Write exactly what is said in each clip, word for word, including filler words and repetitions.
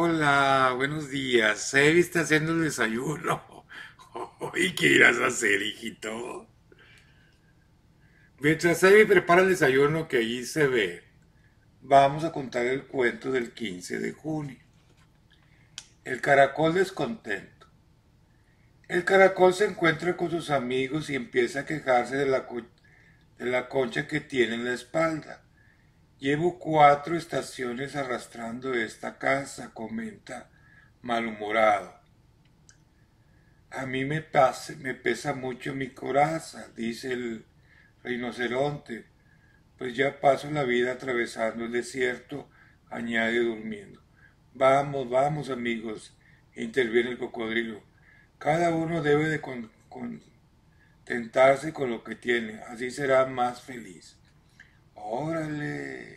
Hola, buenos días. Sevi está haciendo el desayuno. ¿Y qué irás a hacer, hijito? Mientras Sevi prepara el desayuno que allí se ve, vamos a contar el cuento del quince de junio. El caracol descontento. El caracol se encuentra con sus amigos y empieza a quejarse de la, co- de la concha que tiene en la espalda. Llevo cuatro estaciones arrastrando esta casa, comenta malhumorado. A mí me, pasa, me pesa mucho mi coraza, dice el rinoceronte, pues ya paso la vida atravesando el desierto, añade durmiendo. Vamos, vamos amigos, interviene el cocodrilo. Cada uno debe de con, contentarse con lo que tiene, así será más feliz. Órale.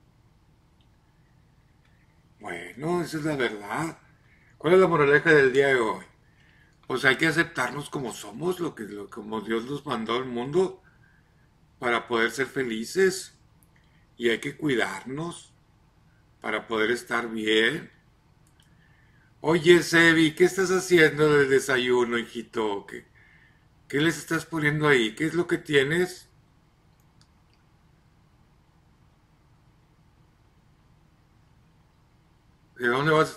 Bueno, esa es la verdad. ¿Cuál es la moraleja del día de hoy? Pues hay que aceptarnos como somos, lo que, lo, como Dios nos mandó al mundo para poder ser felices y hay que cuidarnos para poder estar bien. Oye, Sebi, ¿qué estás haciendo del desayuno, hijito? ¿Qué, ¿Qué les estás poniendo ahí? ¿Qué es lo que tienes? ¿De dónde vas?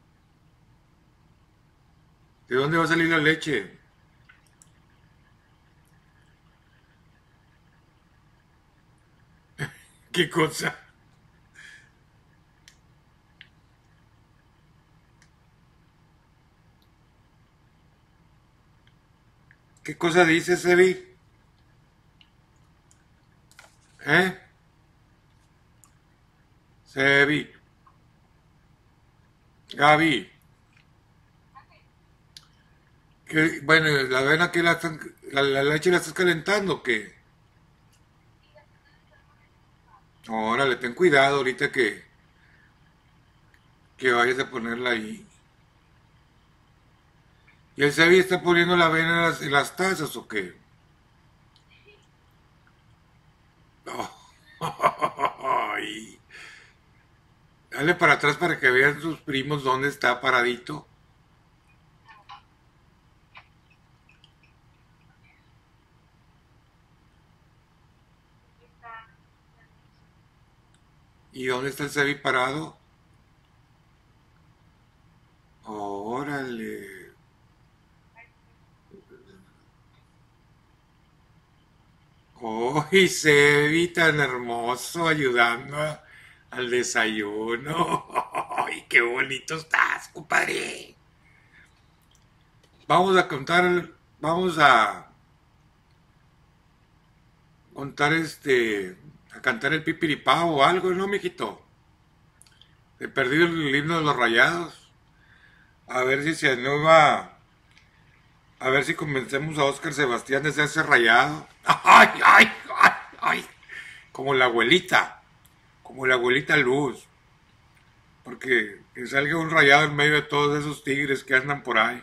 ¿De dónde va a salir la leche? ¿Qué cosa? ¿Qué cosa dices, Sebi? ¿Eh? Sebi, Gaby, ¿qué, bueno, la avena que la, están, la, la leche la estás calentando, ¿o qué? Órale, ten cuidado ahorita que, que vayas a ponerla ahí. ¿Y el Sebi está poniendo la avena en las, en las tazas o qué? Oh, ay. Dale para atrás para que vean sus primos dónde está paradito. ¿Y dónde está el Sebi parado? Órale. ¡Ay, Sebi, tan hermoso, ayudando a- al desayuno! ¡Ay, qué bonito estás, compadre! Vamos a contar, vamos a contar este, a cantar el pipiripao o algo, ¿no, mijito? He perdido el himno de los rayados. A ver si se anima, a ver si convencemos a Oscar Sebastián de hacerse rayado. ¡Ay, ay, ay, ay! Como la abuelita, como la abuelita Luz. Porque que salga un rayado en medio de todos esos tigres que andan por ahí.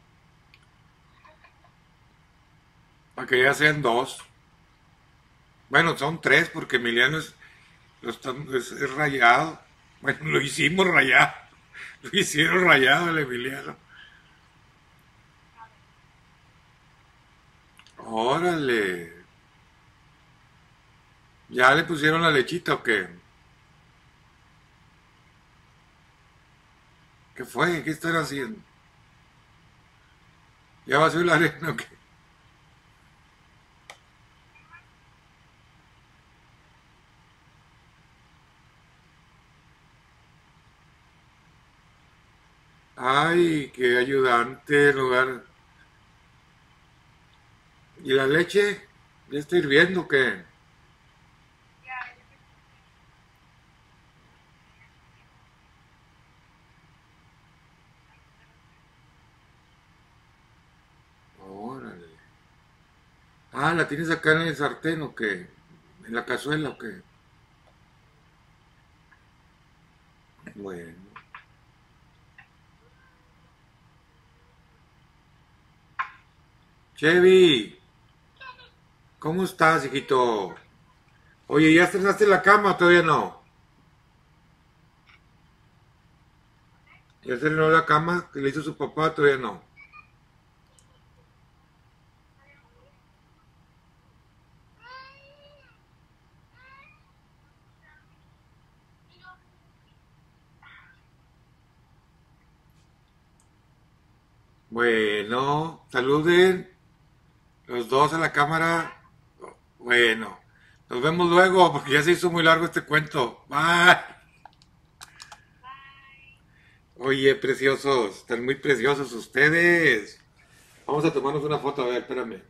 Para que ya sean dos. Bueno, son tres porque Emiliano es, lo están- es, es rayado. Bueno, lo hicimos rayado. Lo hicieron rayado el Emiliano. Órale. ¿Ya le pusieron la lechita o qué? ¿Qué fue? ¿Qué están haciendo? ¿Ya vació la arena o qué? Ay, qué ayudante en lugar. ¿Y la leche? ¿Ya está hirviendo o qué? Órale. Ah, ¿la tienes acá en el sartén o qué? ¿En la cazuela o qué? Bueno. Chevy, ¿cómo estás, hijito? Oye, ¿ya estrenaste la cama o todavía no? ¿Ya se llenó la cama que le hizo su papá? Todavía no. Bueno, saluden los dos a la cámara. Bueno, nos vemos luego porque ya se hizo muy largo este cuento. Bye. Oye, preciosos, están muy preciosos ustedes. Vamos a tomarnos una foto, a ver, espérame.